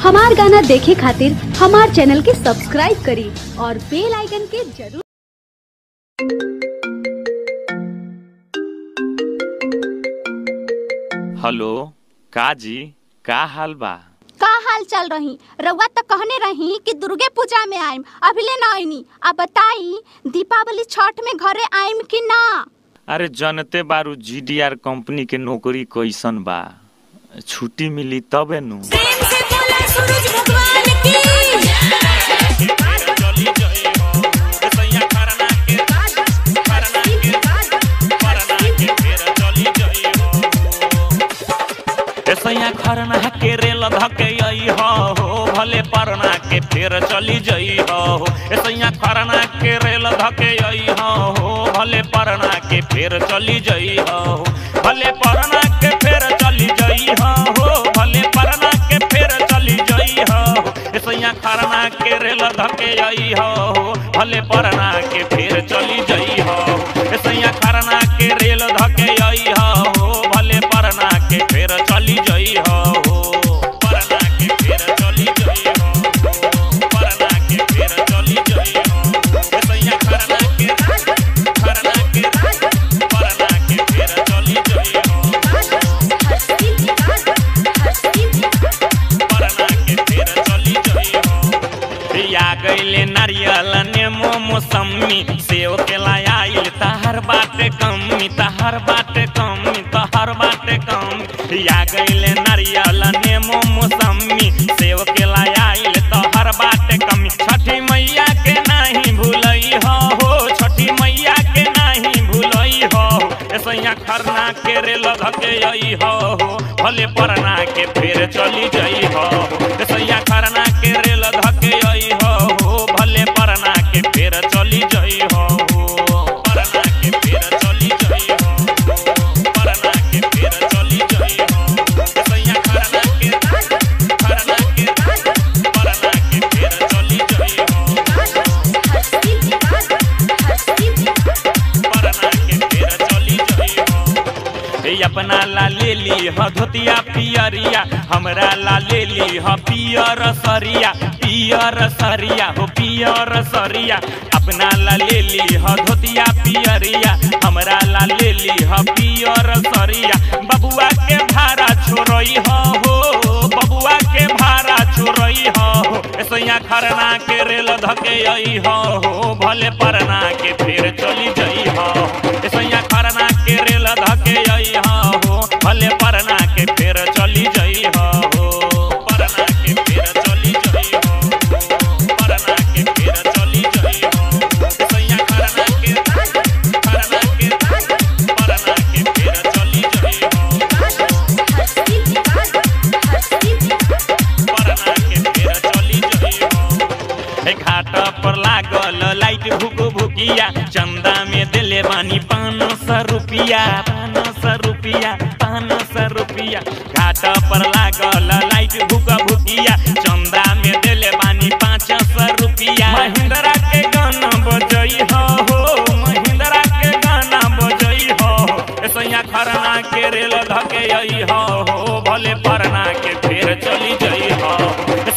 हमार गाना देखे खातिर हमार चैनल के सब्सक्राइब करी और बेल आइकन के जरूर। हेलो काजी, का हाल बा? का हाल चल रही? रउआ तो कहने रही कि दुर्गे पूजा में आइम, अभी ले ना आईनी। अब बताई दीपावली छठ में घरे आइम कि ना? अरे जनते बारू जीडीआर कंपनी के नौकरी कैसन बा, छुट्टी मिली तबे नु। सैया खरना के रेल धके आई हो भले परना के फेर चली जई हो। सैया खरना के रेल धके आई हो भले परना के फेर चली जई हो। भले परना के फेर चली जई हो, भले परना के फेर चली जई हो। सैया खरना के रेल धके आई हो भले परना के फेर चली जई हो। सैया खरना के रेल धके आई हो भले परना के फेर चली जई हो। परना के फेर चली जई हो, परना के फेर चली जई हो। सैया खरना के परना के फेर चली जई हो। परना के फेर चली जई हो। या गइले नारियल नेमो मौसमी सेव के लाइल तहर बाटे कमी, तहर बाटे कमी, तहर बाटे कमी। या गइले नारियल नेमो मौसमी सेव के लाइल तहर बाटे कमी। छठी मैया के नहीं भूलई हो, छठी मैया के नहीं भूलई हो। सैया खरना के रेल धके आई हो भले परना के फेर चली जई हो। सैया खरना के रेल धके आई हो भले परना के फेर चली जई हो। परना के फेर चली जई हो, परना के फेर चली जई हो। सैया खरना के परना के फेर चली जई हो। परना के फेर चली जई हो। अपना ला ले ली ह धोतिया पियरिया, हमरा ला ले ली ह पियर सरिया, पियर सरिया हो पियर सरिया। अपना ला ले ली ह धोतिया पियरिया, हमरा ला ले ली ह पियर सरिया। बबुआ के भाड़ा छोड़ई हो, बबुआ के भाड़ा छोड़ई हो। सैया खरना के रेल धके आई हो भले परना के फेर चली जई हो। सैया खरना के रेल धके आई हो भले परना के फेर चली जई हो। परना के फेर चली जई हो, परना के फेर चली जई हो। सैया खरना के परना के फेर चली जई हो। परना के फेर चली जई हो। घाट पर लागल लाइट भुक भुकिया, चंदा में दिले बानी 500 रुपया, 500 रुपया, 500 रुपया। घाट पर लागल लाइट भुक भुकिया, चंदा में दिले बानी 500 रुपया। महिंद्रा के गाना बजई हो, महिंद्रा के गाना बजई हो। सैया खरना के रेल धके आई हो भले परना के फेर चली जई हो।